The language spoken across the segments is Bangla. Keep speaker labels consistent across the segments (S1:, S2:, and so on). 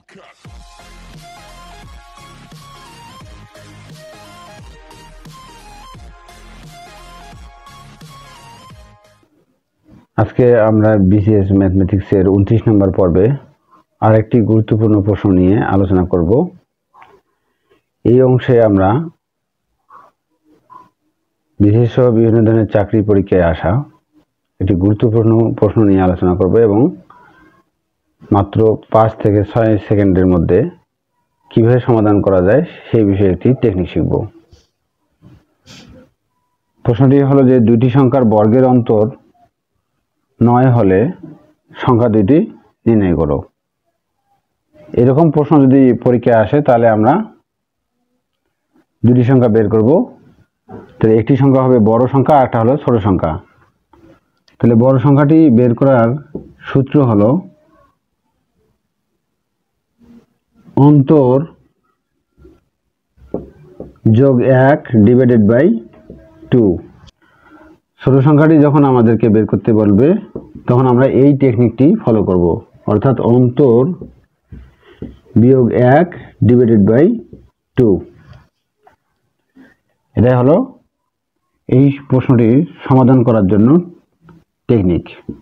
S1: আজকে আমরা বিসিএস ম্যাথমেটিক্সের 29 নম্বর পর্বে আরেকটি গুরুত্বপূর্ণ প্রশ্ন নিয়ে আলোচনা করব। এই অংশে আমরা বিশেষ বিভিন্ন ধরনের চাকরি পরীক্ষায় আসা একটি গুরুত্বপূর্ণ প্রশ্ন নিয়ে আলোচনা করব এবং মাত্র 5 থেকে 6 সেকেন্ডের মধ্যে কিভাবে সমাধান করা যায় সেই বিষয়ে একটি টেকনিক শিখব। প্রশ্নটি হলো যে দুটি সংখ্যার বর্গের অন্তর 9 হলে সংখ্যা দুটি নির্ণয় করো। এরকম প্রশ্ন যদি পরীক্ষায় আসে তাহলে আমরা দুটি সংখ্যা বের করব। তাহলে একটি সংখ্যা হবে বড় সংখ্যা আর একটা হলো ছোট সংখ্যা। তাহলে বড় সংখ্যাটি বের করার সূত্র হলো অন্তর যোগ 1 ডিভাইডেড বাই 2। ছোট সংখ্যাটি যখন আমাদেরকে বের করতে বলবে তখন আমরা এই টেকনিকটি ফলো করব, অর্থাৎ অন্তর বিয়োগ 1 ডিভাইডেড বাই 2। এটাই হলো এই প্রশ্নটির সমাধান করার জন্য টেকনিক।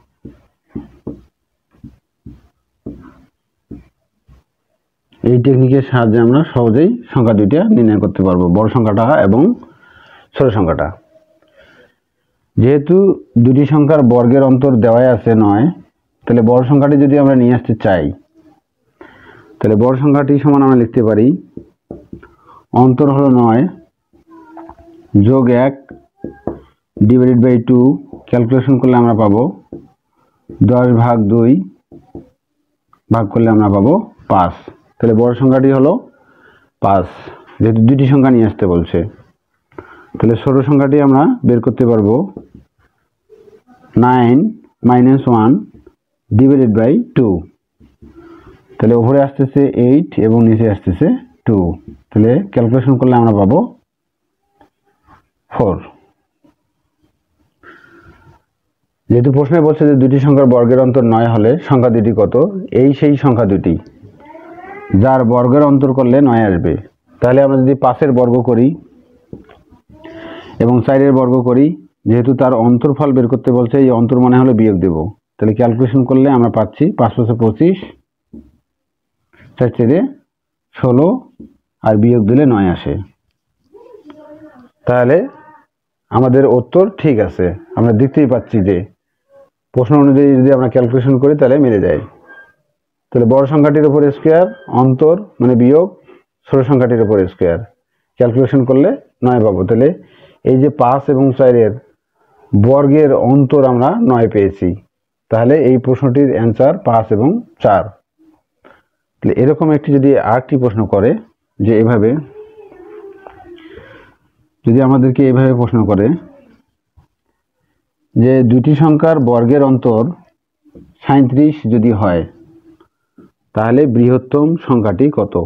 S1: এই টেকনিকের সাহায্যে আমরা সহজেই সংখ্যা দুইটা নির্ণয় করতে পারবো, বড় সংখ্যাটা এবং ছোট সংখ্যাটা। যেহেতু দুটি সংখ্যার বর্গের অন্তর দেওয়াই আছে 9, তাহলে বড় সংখ্যাটি যদি আমরা নিয়ে আসতে চাই তাহলে বড় সংখ্যাটি সমান আমরা লিখতে পারি অন্তর হলো 9 যোগ 1 ডিভাইডেড বাই 2। ক্যালকুলেশন করলে আমরা পাবো 10 ভাগ 2 ভাগ করলে আমরা পাবো 5। তাহলে বড় সংখ্যাটি হলো 5, যেহেতু দুটি সংখ্যা নিয়ে আসতে বলছে। তাহলে ছোট সংখ্যাটি আমরা বের করতে পারবো 9 মাইনাস 1 ডিভাইডেড বাই 2। তাহলে উপরে আসতেছে 8 এবং নিচে আসতেছে 2। তাহলে ক্যালকুলেশন করলে আমরা পাবো 4। যেহেতু প্রশ্নে বলছে যে দুটি সংখ্যার বর্গের অন্তর 9 হলে সংখ্যা দুটি কত, এই সেই সংখ্যা দুটি যার বর্গের অন্তর করলে 9 আসবে। তাহলে আমরা যদি 5-এর বর্গ করি এবং 4-এর বর্গ করি, যেহেতু তার অন্তরফল বের করতে বলছে, এই অন্তর মানে হলো বিয়োগ দেব। তাহলে ক্যালকুলেশন করলে আমরা পাচ্ছি 5 × 25, 4 × 16 আর বিয়োগ দিলে 9 আসে। তাহলে আমাদের উত্তর ঠিক আছে, আমরা দেখতেই পাচ্ছি যে প্রশ্ন অনুযায়ী যদি আমরা ক্যালকুলেশন করি তাহলে মিলে যায়। তাহলে বড় সংখ্যাটির উপর স্কোয়ার, অন্তর মানে বিয়োগ, ছোট সংখ্যাটির উপর স্কোয়ার, ক্যালকুলেশন করলে 9 পাবো। তাহলে এই যে 5 এবং 4-এর বর্গের অন্তর আমরা 9 পেয়েছি। তাহলে এই প্রশ্নটির অ্যান্সার 5 এবং 4। তাহলে এরকম একটি যদি আরেকটি প্রশ্ন করে যে এভাবে, যদি আমাদেরকে এভাবে প্রশ্ন করে যে দুটি সংখ্যার বর্গের অন্তর 37 যদি হয় তাহলে বৃহত্তম সংখ্যাটি কত?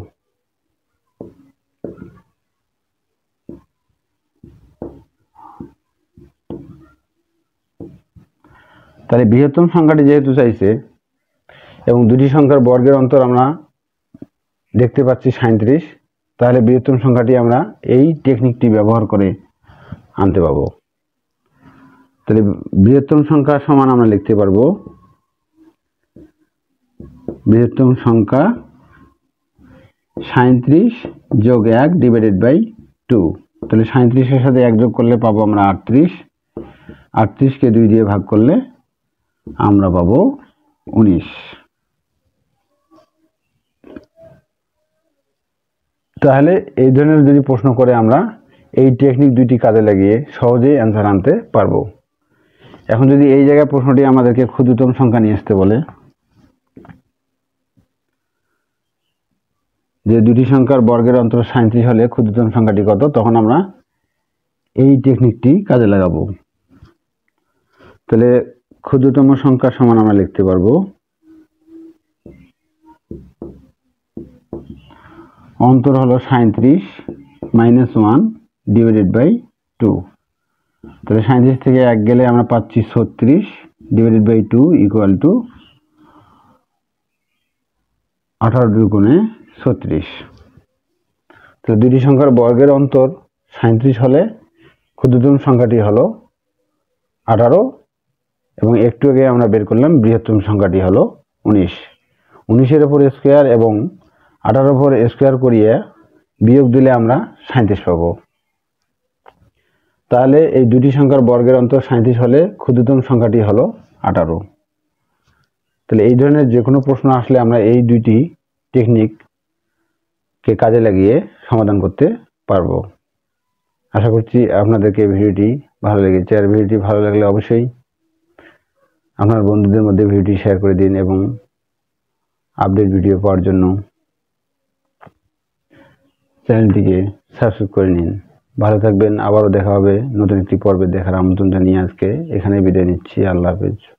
S1: তাহলে বৃহত্তম সংখ্যাটি যেহেতু চাইছে এবং দুটি সংখ্যার বর্গের অন্তর আমরা দেখতে পাচ্ছি 37, তাহলে বৃহত্তম সংখ্যাটি আমরা এই টেকনিকটি ব্যবহার করে আনতে পাবো। তাহলে বৃহত্তম সংখ্যা সমান আমরা লিখতে পারবো বৃহত্তম সংখ্যা 37 যোগ 1 ডিভাইডেড বাই 2। তাহলে 37-এর সাথে 1 যোগ করলে পাবো আমরা 38, 38কে 2 দিয়ে ভাগ করলে আমরা পাবো 19। তাহলে এই ধরনের যদি প্রশ্ন করে আমরা এই টেকনিক দুইটি কাজে লাগিয়ে সহজেই অ্যান্সার আনতে পারবো। এখন যদি এই জায়গায় প্রশ্নটি আমাদেরকে ক্ষুদ্রতম সংখ্যা নিয়ে আসতে বলে, যে দুটি সংখ্যার বর্গের অন্তর 37 হলে ক্ষুদ্রতম সংখ্যাটি কত, তখন আমরা এই টেকনিকটি কাজে লাগাবো। তাহলে ক্ষুদ্রতম সংখ্যা সমান আমরা লিখতে পারবো অন্তর হলো 37 মাইনাস 1 ডিভাইডেড বাই 2। তাহলে 37 থেকে 1 গেলে আমরা পাচ্ছি 36 ডিভাইডেড বাই 2 ইকুয়াল টু 18 দুগুণে 36। তাহলে দুটি সংখ্যার বর্গের অন্তর 37 হলে ক্ষুদ্রতম সংখ্যাটি হলো 18 এবং একটু আগে আমরা বের করলাম বৃহত্তম সংখ্যাটি হলো 19। 19-এর উপর স্কোয়ার এবং 18-এর উপর স্কোয়ার করিয়ে বিয়োগ দিলে আমরা 37 পাবো। তাহলে এই দুটি সংখ্যার বর্গের অন্তর 37 হলে ক্ষুদ্রতম সংখ্যাটি হলো 18। তাহলে এই ধরনের যে কোনো প্রশ্ন আসলে আমরা এই দুইটি টেকনিককে কাজে লাগিয়ে সমাধান করতে পারবো। আশা করছি আপনাদেরকে ভিডিওটি ভালো লেগেছে। আর ভিডিওটি ভালো লাগলে অবশ্যই আপনার বন্ধুদের মধ্যে ভিডিওটি শেয়ার করে দিন এবং আপডেট ভিডিও পাওয়ার জন্য চ্যানেলটিকে সাবস্ক্রাইব করে নিন। ভালো থাকবেন। আবারও দেখা হবে নতুন একটি পর্বে দেখার আমন্ত্রণ জানিয়ে আজকে এখানে বিদায় নিচ্ছি। আল্লাহ হাফেজ।